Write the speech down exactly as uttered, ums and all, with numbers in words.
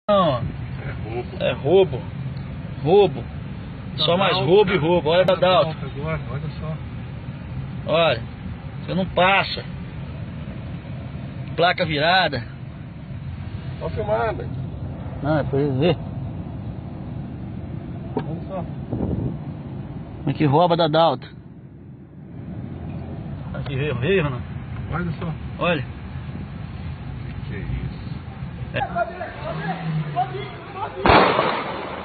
Não, É roubo. é roubo. Roubo. Só mais roubo e roubo. Olha da Dalto. Agora, olha só. Olha. Você não passa. Placa virada. Só filmada. Não, é pra eles ver. Olha só. Como é que rouba da Dalto. Aqui veio, veio, não? Olha só. Olha. Que isso. É.